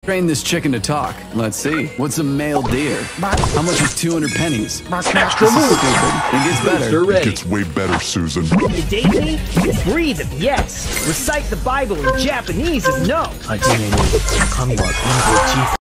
Train this chicken to talk. Let's see. What's a male deer? How much is 200 pennies? This is stupid. It gets better. It gets way better, Susan. You date me? Breathe if yes. Recite the Bible in Japanese if no.